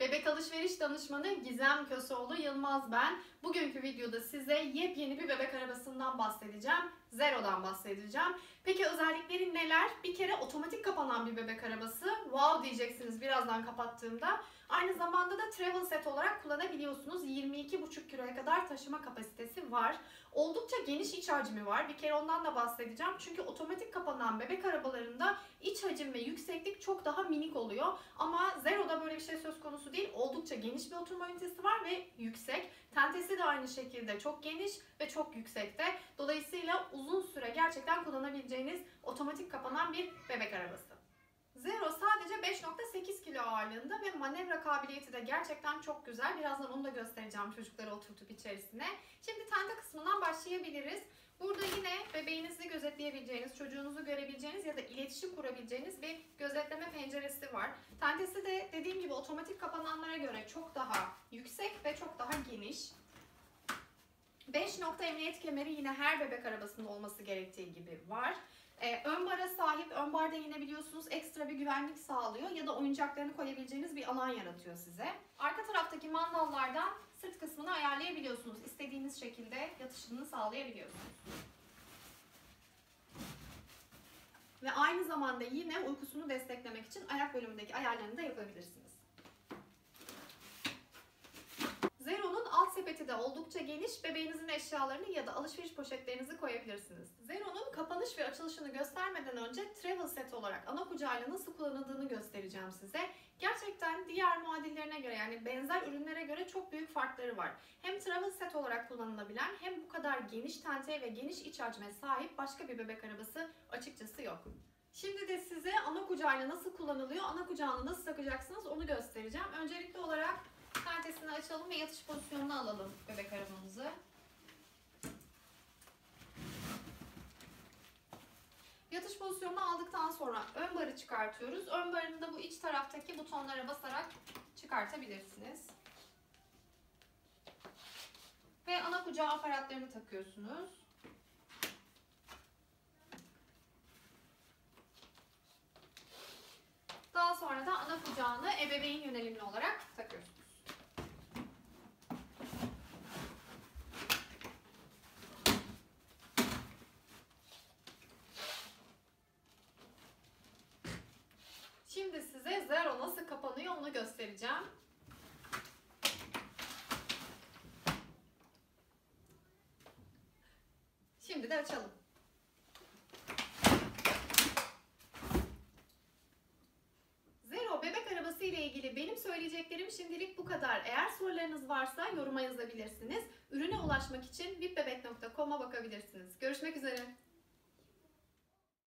Bebek alışveriş danışmanı Gizem Köseoğlu Yılmaz ben. Bugünkü videoda size yepyeni bir bebek arabasından bahsedeceğim. Zero'dan bahsedeceğim. Peki özellikleri neler? Bir kere otomatik kapanan bir bebek arabası. Wow diyeceksiniz birazdan kapattığımda. Aynı zamanda da travel set olarak kullanabiliyorsunuz. 22,5 kiloya kadar taşıma kapasitesi var. Oldukça geniş iç hacmi var. Bir kere ondan da bahsedeceğim. Çünkü otomatik kapanan bebek arabalarında iç hacim ve yükseklik çok daha minik oluyor. Ama Zero'da böyle bir şey söz konusu değil. Oldukça geniş bir oturma ünitesi var ve yüksek. Tentesi de aynı şekilde çok geniş ve çok yüksekte. Dolayısıyla uzun süre gerçekten kullanabileceğiniz otomatik kapanan bir bebek arabası. Zero sadece 5,8 kilo ağırlığında ve manevra kabiliyeti de gerçekten çok güzel. Birazdan onu da göstereceğim çocukları oturtup içerisine. Şimdi tente kısmından başlayabiliriz. Burada yine bebeğinizi gözetleyebileceğiniz, çocuğunuzu görebileceğiniz ya da iletişim kurabileceğiniz bir gözetleme penceresi var. Tentesi de dediğim gibi otomatik kapananlara göre çok daha yüksek ve çok daha geniş. 5 nokta emniyet kemeri yine her bebek arabasında olması gerektiği gibi var. Ön bara sahip. Ön barda yine biliyorsunuz ekstra bir güvenlik sağlıyor ya da oyuncaklarını koyabileceğiniz bir alan yaratıyor size. Arka taraftaki mandallardan sırt kısmını ayarlayabiliyorsunuz. İstediğiniz şekilde yatışını sağlayabiliyorsunuz. Ve aynı zamanda yine uykusunu desteklemek için ayak bölümündeki ayarlarını da yapabilirsiniz. Zero'nun alt sepeti de oldukça geniş. Bebeğinizin eşyalarını ya da alışveriş poşetlerinizi koyabilirsiniz. Zero'nun kapanış ve açılışını göstermeden önce travel set olarak ana kucağıyla nasıl kullanıldığını göstereceğim size. Gerçekten diğer muadillerine göre yani benzer ürünlere göre çok büyük farkları var. Hem travel set olarak kullanılabilen hem bu kadar geniş tenteye ve geniş iç hacme sahip başka bir bebek arabası açıkçası yok. Şimdi de size ana kucağıyla nasıl kullanılıyor, ana kucağına nasıl takacaksınız onu göstereceğim. Öncelikli olarak tentesini açalım ve yatış pozisyonuna alalım bebek arabamızı. Yatış pozisyonunu aldıktan sonra ön barı çıkartıyoruz. Ön barını da bu iç taraftaki butonlara basarak çıkartabilirsiniz. Ve ana kucağı aparatlarını takıyorsunuz. Daha sonra da ana kucağını ebeveyn yönelimli olarak takıyorsunuz. Şimdi size Zero nasıl kapanıyor onu göstereceğim. Şimdi de açalım. Zero bebek arabası ile ilgili benim söyleyeceklerim şimdilik bu kadar. Eğer sorularınız varsa yoruma yazabilirsiniz. Ürüne ulaşmak için vipbebek.com'a bakabilirsiniz. Görüşmek üzere.